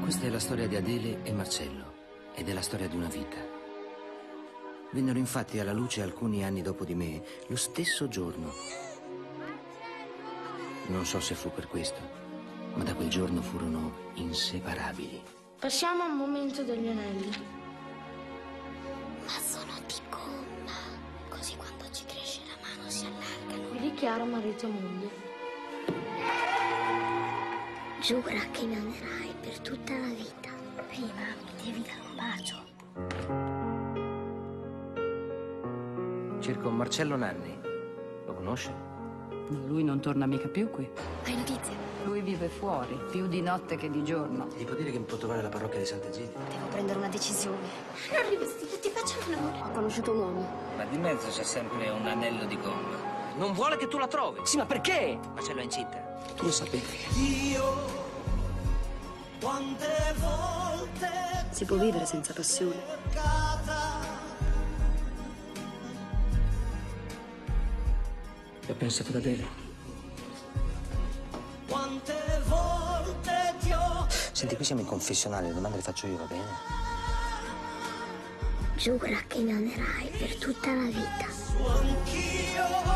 Questa è la storia di Adele e Marcello ed è la storia di una vita. Vennero infatti alla luce alcuni anni dopo di me, lo stesso giorno. Non so se fu per questo, ma da quel giorno furono inseparabili. Passiamo al momento degli anelli. Ma sono di gomma, così quando ci cresce la mano si allargano. Vi dichiaro marito e moglie. Giura che mi amerai per tutta la vita. Prima mi devi dare un bacio. Cerco Marcello Nanni. Lo conosce? Lui non torna mica più qui. Hai notizie? Lui vive fuori, più di notte che di giorno. Gli può dire che mi può trovare alla parrocchia di Sant'Egidio? Devo prendere una decisione. Non rivestito, ti faccio l'amore. Ho conosciuto un uomo. Ma di mezzo c'è sempre un anello di gomma. Non vuole che tu la trovi. Sì, ma perché? Marcello è incinta. Tu lo sapevi. Io quante volte Si può vivere senza passione. E ho pensato ad Adele. Quante volte ti ho. Senti, qui siamo in confessionale, le domande le faccio io, va bene? Giura che mi amerai per tutta la vita. Anch'io